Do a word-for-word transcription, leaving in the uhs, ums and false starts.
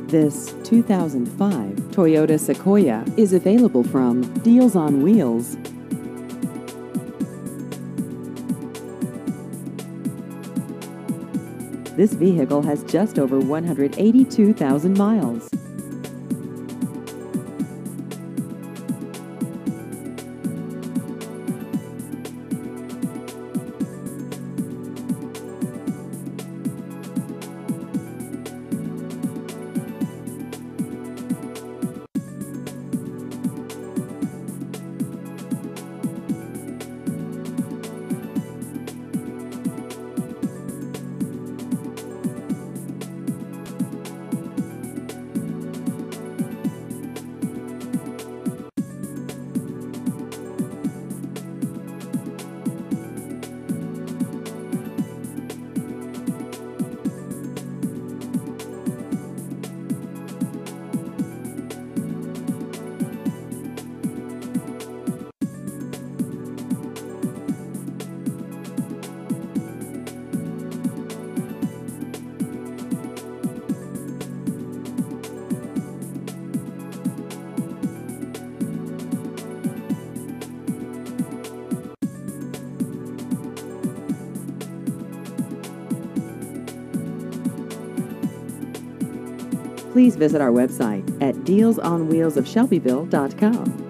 This two thousand five Toyota Sequoia is available from Deals on Wheels. This vehicle has just over one hundred eighty-two thousand miles. Please visit our website at deals on wheels of shelbyville dot com.